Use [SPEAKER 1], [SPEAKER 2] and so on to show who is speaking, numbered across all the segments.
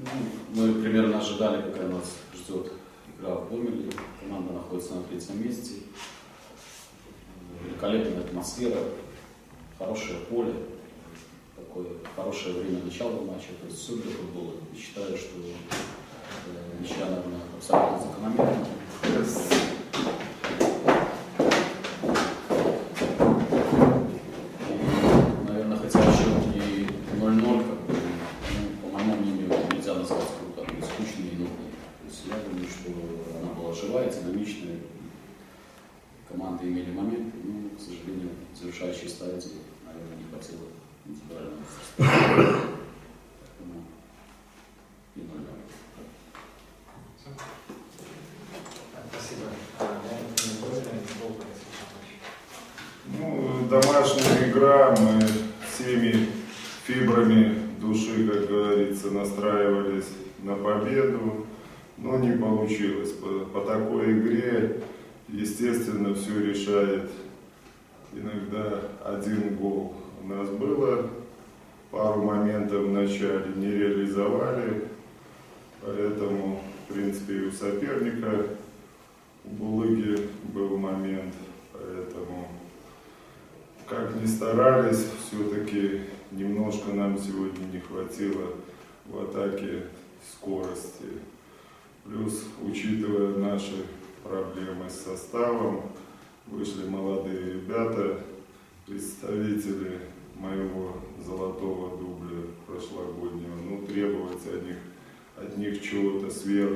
[SPEAKER 1] Мы примерно ожидали, какая нас ждет игра в Гомеле. Команда находится на 3-м месте. Великолепная атмосфера, хорошее поле, такое хорошее время начала матча. То есть все для футбола. И считаю, что ничья, наверное, абсолютно закономерна. Наверное, хотя счет и 0-0, по моему мнению, нельзя назвать круто, скучной и нудной. То есть я думаю, что она была живая, динамичная. Команды имели моменты, но, к сожалению, в завершающей стадии, наверное, не хватило индивидуального мастерства. И 0-0.
[SPEAKER 2] Спасибо.
[SPEAKER 3] Ну, домашняя игра, мы всеми фибрами души, как говорится, настраивались на победу, но не получилось. По такой игре, естественно, все решает иногда один гол. У нас было пару моментов в начале, не реализовали, поэтому, в принципе, и у соперника, у Булыги был момент, поэтому, как ни старались, все-таки немножко нам сегодня не хватило в атаке скорости. Плюс, учитывая наши проблемы с составом, вышли молодые ребята, представители моего золотого дубля прошлогоднего. Ну, требовать от них чего-то сверх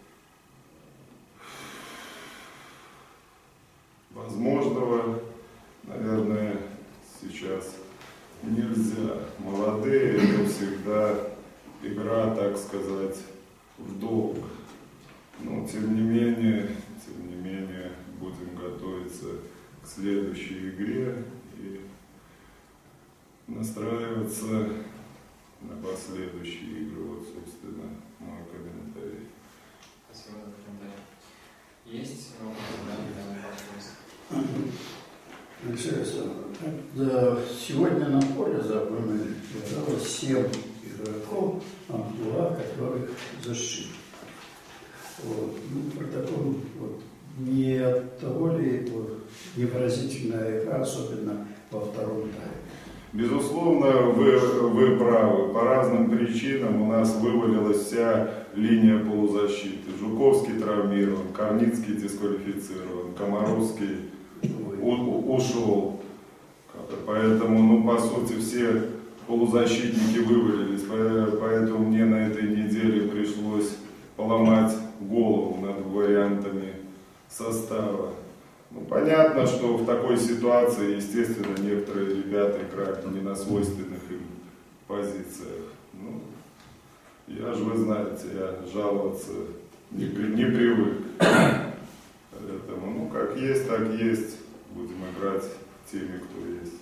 [SPEAKER 3] возможного, наверное, сейчас нельзя. Молодые — это всегда игра, так сказать, в долг. Но тем не менее, будем готовиться к следующей игре и настраиваться на последующие игры. Вот, собственно, мой комментарий.
[SPEAKER 2] Спасибо за комментарий. Есть вопросы?
[SPEAKER 4] Сегодня на поле за Гомель играло 7 игроков, два которых защитили. Вот. Ну, протокол не от того ли невыразительная игра, особенно во втором тайме.
[SPEAKER 3] Безусловно, вы правы. По разным причинам у нас вывалилась вся линия полузащиты. Жуковский травмирован, Корницкий дисквалифицирован, Комаровский ушел. Поэтому, по сути, все полузащитники вывалились. Поэтому мне на этой неделе пришлось поломать голову над вариантами состава. Понятно, что в такой ситуации, естественно, некоторые ребята играют не на свойственных им позициях. Я же, вы знаете, я жаловаться не привык. Поэтому, как есть, так есть. Будем играть теми, кто есть.